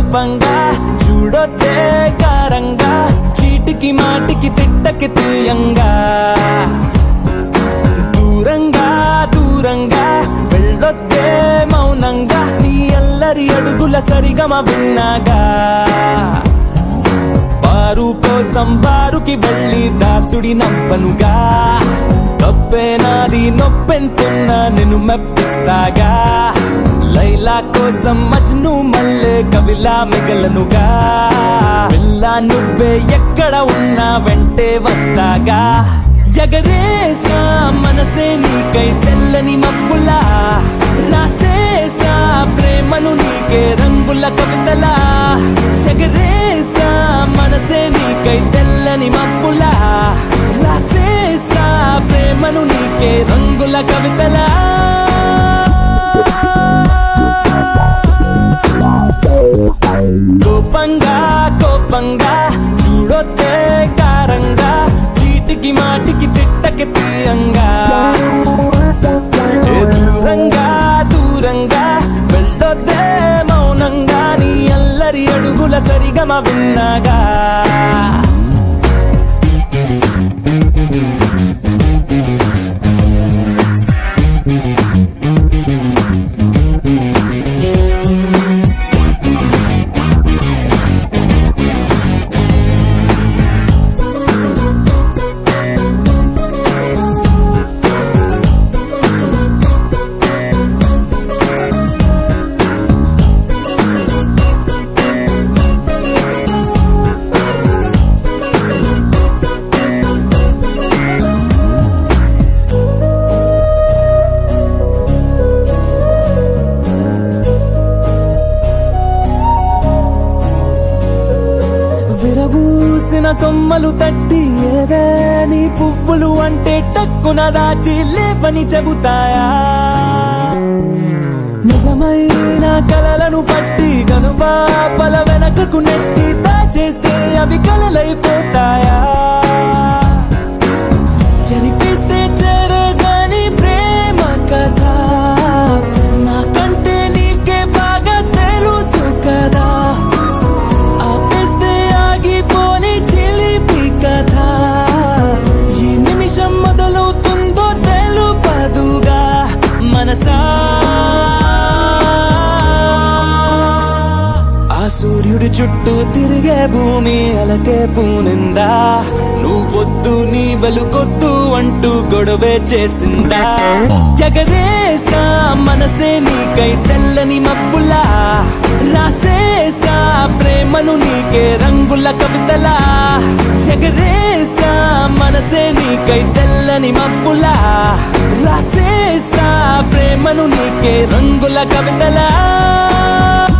కోపంగా చూడొద్దే కారంగా చీటికి మాటికి తిట్టకి తీయంగా దూరంగా దూరంగా వెళ్ళొద్దే మౌనంగా నీ అల్లరి అడుగుల సరిగమ విన్నాగా పారు కోసం బారుకి వెళ్ళి దాసుడి నవ్వనుగా తప్పే నాది నొప్పెంతున్నా నిన్ను మెప్పిస్తాగా లైలా కోసం మజ్ను మల్లె కవిలా మిగలనుగా పిల్ల నువ్వే ఎక్కడ ఉన్నా వెంటే వస్తాగా ఎగరేసా మనసే నీకై తెల్లని మబ్బులా రాసేసా ప్రేమను నీకే రంగుల కవితలా ఎగరేసా మనసే నీకై తెల్లని మబ్బులా రాసేసా ప్రేమను నీకే రంగుల కవితలా కోపంగా కోపంగా చూడొద్దే కారంగా చీటికి మాటికి తిట్టకి తీయంగా దూరంగా దూరంగా వెళ్ళొద్దే మౌనంగా నీ అల్లరి అడుగుల సరిగమ విన్నాగా విరబూసిన కొమ్మలు తట్టి ఏవే నీ పువ్వులు అంటే టక్కున దాచి లేపని చెబుతాయా నిజమైన కలలను పట్టి కనుపాపల వెనకకు నెట్టి దాచేస్తే అవి కలలైపోతాయా జరిపిస్తే చేరగాని ప్రేమ కథ నాకంటే నీకే బాగా తెలుసు కదా ఆ సూర్యుడి చుట్టూ తిరిగే భూమి అలకే పూనిందా నువ్వొద్దు నీ వెలుగొద్దు అంటూ గొడవే చేసిందా ఎగరేసా మనసే నీకై తెల్లని మబ్బులా రాసేసా ప్రేమను నీకే రంగుల కవితలా ఎగరేసా మనసే నీకై తెల్లని మబ్బులా రాసేసా ప్రేమను నీకే రంగుల కవితలా